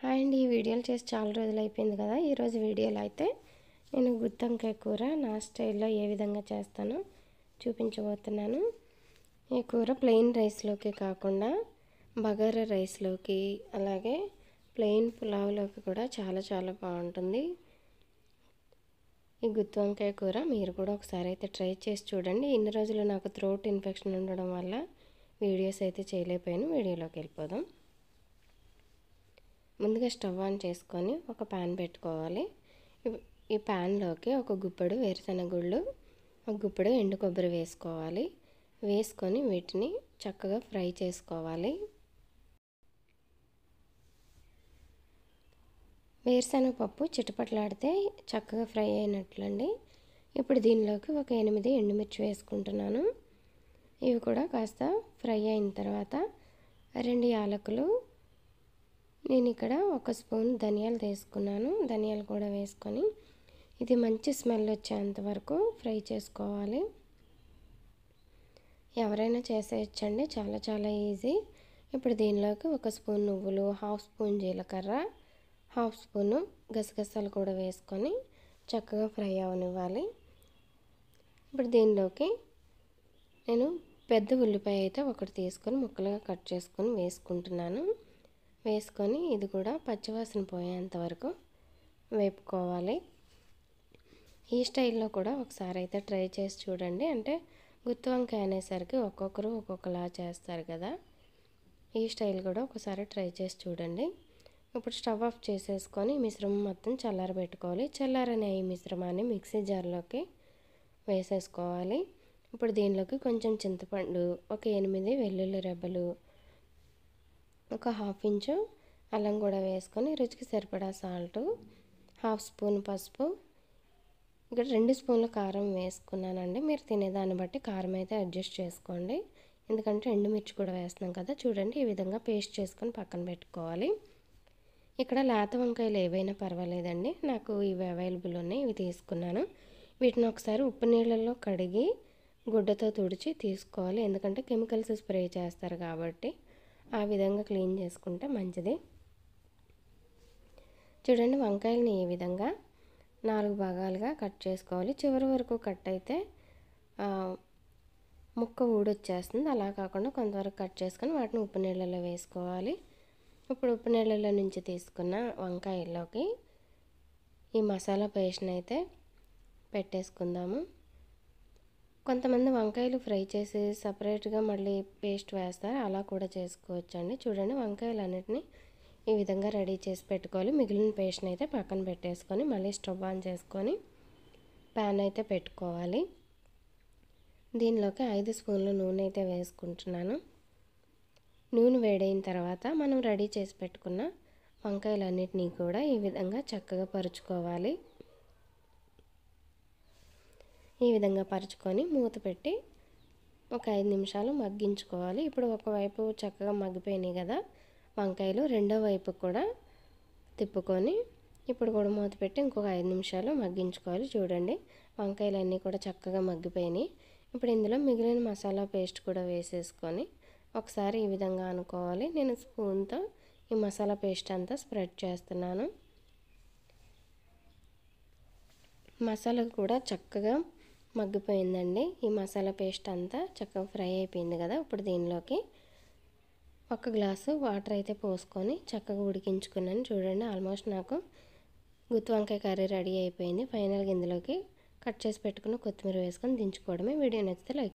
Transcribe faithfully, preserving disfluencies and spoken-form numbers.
Hi అండి, ఈ వీడియోలు చేసి చాలా రోజులు అయిపోయింది కదా. ఈరోజు వీడియోలో అయితే నేను గుత్తి వంకాయ కూర నా స్టైల్లో ఏ విధంగా చేస్తానో చూపించబోతున్నాను. ఈ కూర ప్లెయిన్ రైస్లోకి కాకుండా బగారా రైస్లోకి అలాగే ప్లెయిన్ పులావ్లోకి కూడా చాలా చాలా బాగుంటుంది. ఈ గుత్తి వంకాయ కూర మీరు కూడా ఒకసారి అయితే ట్రై చేసి చూడండి. ఇన్ని రోజులు నాకు థ్రోట్ ఇన్ఫెక్షన్ ఉండడం వల్ల వీడియోస్ అయితే చేయలేకపోయాను. వీడియోలోకి వెళ్ళిపోదాం. ముందుగా స్టవ్ ఆన్ చేసుకొని ఒక ప్యాన్ పెట్టుకోవాలి. ఈ ప్యాన్లోకి ఒక గుప్పెడు వేరుశనగ గుళ్ళు, ఒక గుప్పెడు ఎండు కొబ్బరి వేసుకోవాలి. వేసుకొని వీటిని చక్కగా ఫ్రై చేసుకోవాలి. వేరుశనగ పప్పు చిటపట్లాడితే చక్కగా ఫ్రై అయినట్లండి. ఇప్పుడు దీనిలోకి ఒక ఎనిమిది ఎండుమిర్చి వేసుకుంటున్నాను. ఇవి కూడా కాస్త ఫ్రై అయిన తర్వాత రెండు యాలకులు, నేను ఇక్కడ ఒక స్పూన్ ధనియాలు తీసుకున్నాను. ధనియాలు కూడా వేసుకొని ఇది మంచి స్మెల్ వచ్చేంత వరకు ఫ్రై చేసుకోవాలి. ఎవరైనా చేసేయచ్చండి, చాలా చాలా ఈజీ. ఇప్పుడు దీనిలోకి ఒక స్పూన్ నువ్వులు, హాఫ్ స్పూన్ జీలకర్ర, హాఫ్ స్పూను గసగసాలు కూడా వేసుకొని చక్కగా ఫ్రై అవనివ్వాలి. ఇప్పుడు దీనిలోకి నేను పెద్ద ఉల్లిపాయ అయితే ఒకటి తీసుకొని ముక్కలుగా కట్ చేసుకొని వేసుకుంటున్నాను. వేసుకొని ఇది కూడా పచ్చివాసన పోయేంత వరకు వేపుకోవాలి. ఈ స్టైల్లో కూడా ఒకసారి అయితే ట్రై చేసి చూడండి. అంటే గుత్తి వంకాయ అనేసరికి ఒక్కొక్కరు ఒక్కొక్కలా చేస్తారు కదా. ఈ స్టైల్ కూడా ఒకసారి ట్రై చేసి చూడండి. ఇప్పుడు స్టవ్ ఆఫ్ చేసేసుకొని మిశ్రమం మొత్తం చల్లారబెట్టుకోవాలి. చల్లారనే ఈ మిశ్రమాన్ని మిక్సీ జార్లోకి వేసేసుకోవాలి. ఇప్పుడు దీనిలోకి కొంచెం చింతపండు, ఒక ఎనిమిది వెల్లుల్లి రెబ్బలు, ఒక హాఫ్ ఇంచు అల్లం కూడా వేసుకొని రుచికి సరిపడా సాల్టు, హాఫ్ స్పూన్ పసుపు, ఇక్కడ రెండు స్పూన్ల కారం వేసుకున్నానండి. మీరు తినేదాన్ని బట్టి కారం అయితే అడ్జస్ట్ చేసుకోండి, ఎందుకంటే ఎండుమిర్చి కూడా వేస్తున్నాం కదా. చూడండి, ఈ విధంగా పేస్ట్ చేసుకొని పక్కన పెట్టుకోవాలి. ఇక్కడ లేత వంకాయలు ఏవైనా పర్వాలేదండి, నాకు ఇవి అవైలబుల్ ఉన్నాయి, ఇవి తీసుకున్నాను. వీటిని ఒకసారి ఉప్పు నీళ్ళల్లో కడిగి గుడ్డతో తుడిచి తీసుకోవాలి, ఎందుకంటే కెమికల్స్ స్ప్రే చేస్తారు కాబట్టి ఆ విధంగా క్లీన్ చేసుకుంటే మంచిది. చూడండి, వంకాయలని ఈ విధంగా నాలుగు భాగాలుగా కట్ చేసుకోవాలి. చివరి వరకు కట్ అయితే ముక్క ఊడొచ్చేస్తుంది. అలా కాకుండా కొంతవరకు కట్ చేసుకొని వాటిని ఉప్పు నీళ్ళలో వేసుకోవాలి. ఇప్పుడు ఉప్పు నీళ్ళలో నుంచి తీసుకున్న వంకాయల్లోకి ఈ మసాలా పేస్ట్ని అయితే పెట్టేసుకుందాము. కొంతమంది వంకాయలు ఫ్రై చేసి సపరేట్గా మళ్ళీ పేస్ట్ వేస్తారు, అలా కూడా చేసుకోవచ్చు అండి. చూడండి, వంకాయలు అన్నిటిని ఈ విధంగా రెడీ చేసి పెట్టుకోవాలి. మిగిలిన పేస్ట్ని అయితే పక్కన పెట్టేసుకొని మళ్ళీ స్టవ్ ఆన్ చేసుకొని ప్యాన్ అయితే పెట్టుకోవాలి. దీనిలోకి ఐదు స్పూన్ల నూనె అయితే వేసుకుంటున్నాను. నూనె వేడైన తర్వాత మనం రెడీ చేసి పెట్టుకున్న వంకాయలన్నిటినీ కూడా ఈ విధంగా చక్కగా పరుచుకోవాలి. ఈ విధంగా పరుచుకొని మూత పెట్టి ఒక ఐదు నిమిషాలు మగ్గించుకోవాలి. ఇప్పుడు ఒకవైపు చక్కగా మగ్గిపోయినాయి కదా వంకాయలు, రెండో వైపు కూడా తిప్పుకొని ఇప్పుడు కూడా మూత పెట్టి ఇంకొక ఐదు నిమిషాలు మగ్గించుకోవాలి. చూడండి, వంకాయలు అన్నీ కూడా చక్కగా మగ్గిపోయినాయి. ఇప్పుడు ఇందులో మిగిలిన మసాలా పేస్ట్ కూడా వేసేసుకొని ఒకసారి ఈ విధంగా అనుకోవాలి. నేను స్పూన్తో ఈ మసాలా పేస్ట్ అంతా స్ప్రెడ్ చేస్తున్నాను. మసాలా కూడా చక్కగా మగ్గిపోయిందండి. ఈ మసాలా పేస్ట్ అంతా చక్కగా ఫ్రై అయిపోయింది కదా. ఇప్పుడు దీనిలోకి ఒక గ్లాసు వాటర్ అయితే పోసుకొని చక్కగా ఉడికించుకున్నాను. చూడండి, ఆల్మోస్ట్ నాకు గుత్తి వంకాయ కర్రీ రెడీ అయిపోయింది. ఫైనల్గా ఇందులోకి కట్ చేసి పెట్టుకున్న కొత్తిమీర వేసుకొని దించుకోవడమే. వీడియో నచ్చితే లైక్